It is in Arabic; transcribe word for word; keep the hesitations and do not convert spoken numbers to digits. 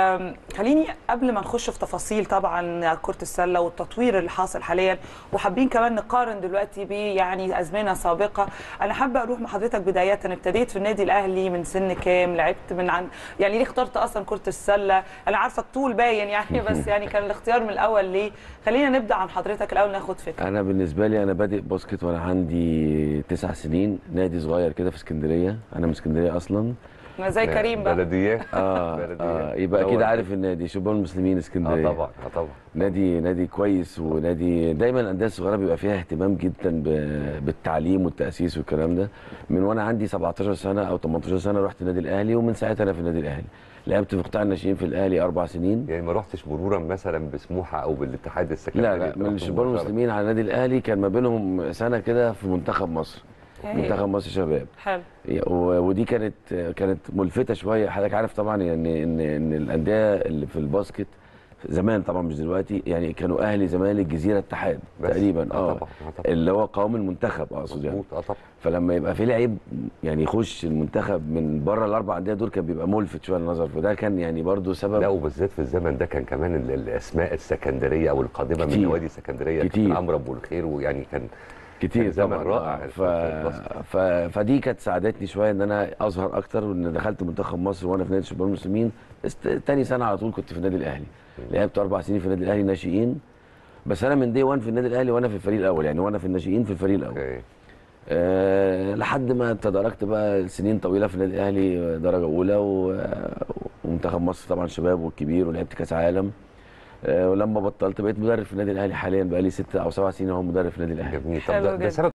خليني قبل ما نخش في تفاصيل طبعا كرة السلة والتطوير اللي حاصل حاليا، وحابين كمان نقارن دلوقتي ب يعني ازمنه سابقه. انا حابه اروح مع حضرتك بدايه، ابتديت في النادي الاهلي من سن كام؟ لعبت من عن يعني ليه اخترت اصلا كرة السلة؟ انا عارفه الطول باين يعني بس يعني كان الاختيار من الاول ليه؟ خلينا نبدا عن حضرتك الاول ناخد فكره. انا بالنسبه لي انا بادئ باسكت وانا عندي تسع سنين، نادي صغير كده في اسكندريه، انا من اسكندريه اصلا. زي كريم بقى. بلديات. اه بلديات. اه يبقى اكيد عارف النادي شباب المسلمين اسكندريه. اه طبعا اه طبعا. نادي نادي كويس، ونادي دايما الانديه الصغيره بيبقى فيها اهتمام جدا بالتعليم والتاسيس والكلام ده. من وانا عندي سبعتاشر سنه او تمنتاشر سنه رحت النادي الاهلي، ومن ساعتها انا في النادي الاهلي. لعبت في قطاع الناشئين في الاهلي اربع سنين. يعني ما رحتش مرورا مثلا بسموحه او بالاتحاد السكندري؟ لا لا، من شباب المسلمين على النادي الاهلي كان ما بينهم سنه كده في منتخب مصر. منتخب مصر شباب. حلو. ودي كانت كانت ملفته شويه. حضرتك عارف طبعا يعني ان ان الانديه اللي في الباسكت زمان طبعا مش دلوقتي، يعني كانوا اهلي زمالك جزيره اتحاد تقريبا. اه طبعا اللي هو قوام المنتخب اقصد يعني. اه طبعا. فلما يبقى في لعيب يعني يخش المنتخب من بره الاربع انديه دول كان بيبقى ملفت شويه للنظر، فده كان يعني برضو سبب. لا وبالذات في الزمن ده كان كمان الاسماء السكندريه او القادمه من نوادي السكندريه كتير. عمرو ابو الخير، ويعني كان كتير زمن طبعا رائع. ف... ف... فدي كانت ساعدتني شويه ان انا اظهر اكتر، وان دخلت منتخب مصر وانا في نادي شباب المسلمين. است... تاني سنه على طول كنت في النادي الاهلي. لعبت اربع سنين في النادي الاهلي ناشئين، بس انا من دي وان في النادي الاهلي وانا في الفريق الاول، يعني وانا في الناشئين في الفريق الاول. اوكي. أه لحد ما تدرجت بقى سنين طويله في النادي الاهلي درجه اولى و... ومنتخب مصر طبعا شباب والكبير، ولعبت كاس عالم. أه ولما بطلت بقيت مدرب في النادي الاهلي حاليا، بقى لي ست او سبع سنين اهو مدرب في النادي الاهلي. جميل. طب ده, ده سبب